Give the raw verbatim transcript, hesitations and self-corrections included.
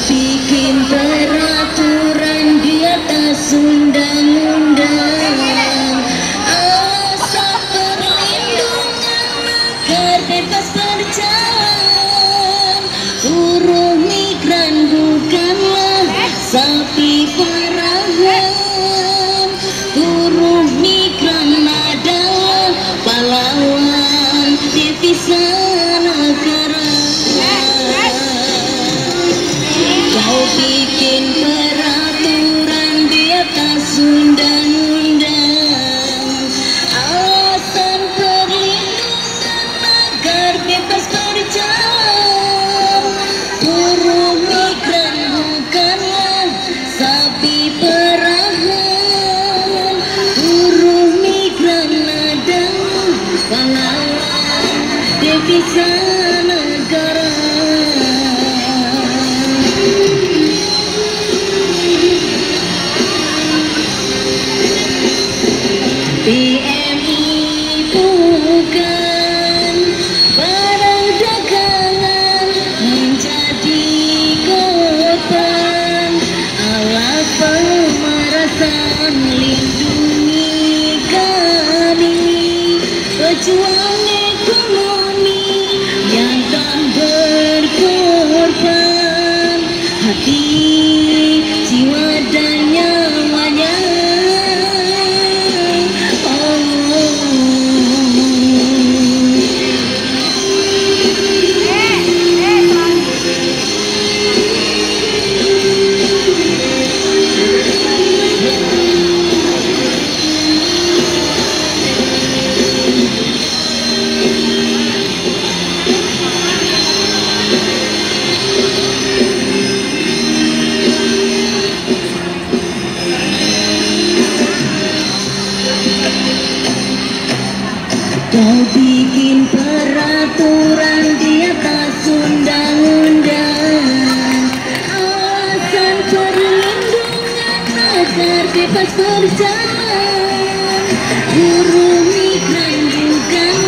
bikin peraturan di atas undang-undang, alasan perlindungan agar bebas berjalan. Buruh migran bukanlah sapi perahan, buruh migran adalah pahlawan devisa negara. Kau bikin peraturan di atas undang-undang, alasan perlindungan agar bebas berjalan. Buruh migran bukanlah sapi perahan, buruh migran adalah pahlawan devisa negara. B M I bukan barang dagangan menjadi korban alat pemerasan. Lindungi kami, pejuang ekonomi yang tak berkorban hati, jiwa dan nyawanya. Kau bikin peraturan di atas undang-undang, alasan perlindungan agar bebas berjalan. Buruh migran bukan